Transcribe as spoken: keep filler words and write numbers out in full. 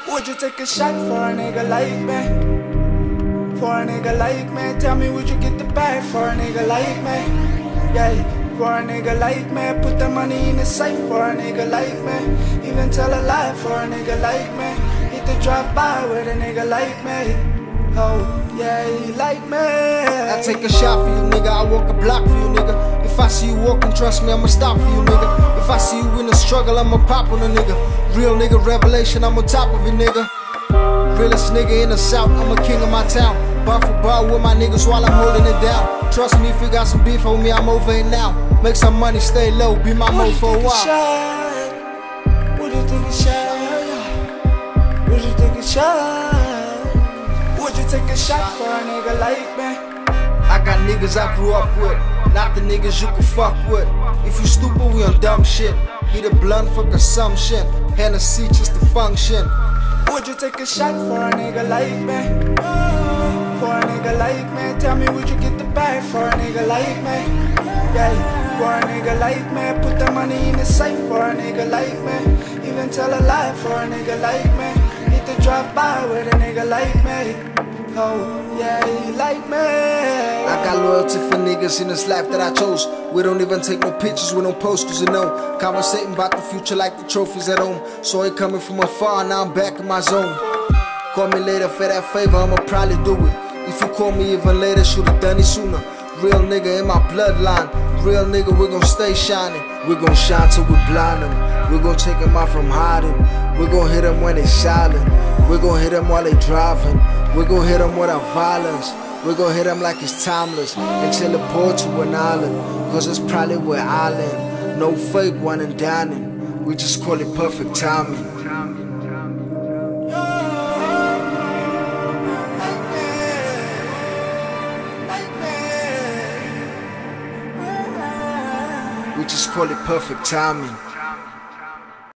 Would you take a shot for a nigga like me? For a nigga like me, tell me would you get the bag for a nigga like me? Yeah, for a nigga like me, put the money in the safe for a nigga like me. Even tell a lie for a nigga like me. Hit the drive by with a nigga like me. Oh, yeah, he like me. I take a shot for you, nigga. I walk a block for you, nigga. If I see you walking, trust me, I'ma stop for you, nigga. If I see you in a struggle, I'ma pop on a nigga. Real nigga revelation, I'm on top of it, nigga. Realest nigga in the south, I'm a king of my town. Bar for bar with my niggas while I'm holding it down. Trust me, if you got some beef on me, I'm over it now. Make some money, stay low, be my mo for a while. Would you take a shot? Would you take a shot? Would you take a shot for a nigga like me? I got niggas I grew up with, not the niggas you can fuck with. If you stupid, we on dumb shit. Hit a blunt for consumption, Hennessy just to function. Would you take a shot for a nigga like me? For a nigga like me, tell me would you get the bag for a nigga like me? Yeah, for a nigga like me, put the money in the safe for a nigga like me. Even tell a lie for a nigga like me. Hit the drive by with a nigga like me. Oh, yeah, he like me. I got loyalty for niggas in this life that I chose. We don't even take no pictures, we don't post cause you know. Conversating about the future like the trophies at home. Saw it coming from afar, now I'm back in my zone. Call me later for that favor, I'ma probably do it. If you call me even later, should've done it sooner. Real nigga in my bloodline. Real nigga, we gon' stay shining. We gon' shine till we blind them. We gon' take them out from hiding. We gon' hit them when they silent. We gon' hit them while they driving. We gon' hit them without violence. We gon' hit them like it's timeless. And teleport to an island, cause it's probably where I land. No fake one and dining. We just call it perfect timing. We just call it perfect timing.